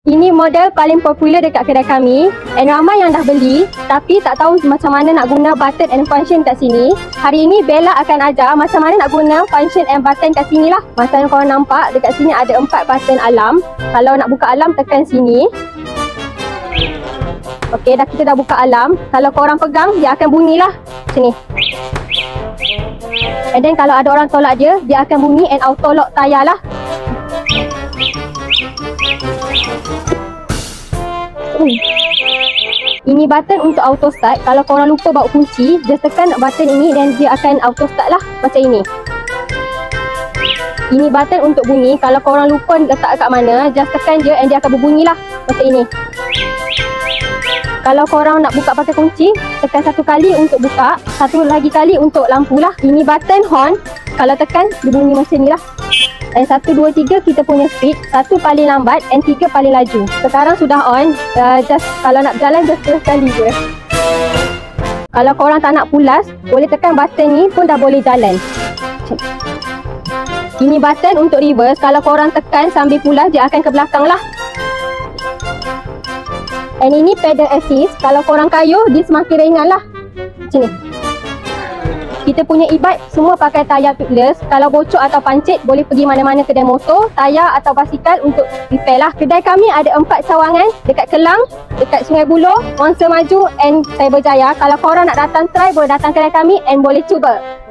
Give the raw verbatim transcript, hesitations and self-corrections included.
Ini model paling popular dekat kedai kami and ramai yang dah beli tapi tak tahu macam mana nak guna button and function kat sini. Hari ini Bella akan ajar macam mana nak guna function and button kat sini lah. Macam korang nampak dekat sini ada empat button alarm. Kalau nak buka alarm tekan sini. Okey, dah kita dah buka alarm. Kalau korang pegang dia akan bunyilah macam ni. And then kalau ada orang tolak dia, dia akan bunyi and auto lock tayar lah. Hmm. Ini button untuk auto start. Kalau korang lupa bawa kunci, just tekan button ini dan dia akan auto start lah macam ini. Ini button untuk bunyi. Kalau korang lupa letak kat mana, just tekan je and dia akan berbunyi lah macam ini. Kalau korang nak buka pakai kunci, tekan satu kali untuk buka, satu lagi kali untuk lampu lah. Ini button horn. Kalau tekan, dia bunyi macam ni lah. Dan satu, dua, tiga kita punya speed. Satu paling lambat and tiga paling laju. Sekarang sudah on. uh, Just kalau nak berjalan, just terus sekali je. Kalau korang tak nak pulas, boleh tekan button ni pun dah boleh jalan. Ini button untuk reverse. Kalau korang tekan sambil pulas, dia akan ke belakang lah. And ini pedal assist. Kalau korang kayuh, dia semakin ringan lah macam ni. Kita punya e-bike semua pakai tayar tubeless. Kalau bocor atau pancit, boleh pergi mana-mana kedai motor, tayar atau basikal untuk repair lah. Kedai kami ada empat cawangan dekat Kelang, dekat Sungai Buloh, Monster Maju and Cyberjaya. Kalau korang nak datang try, boleh datang kedai kami and boleh cuba.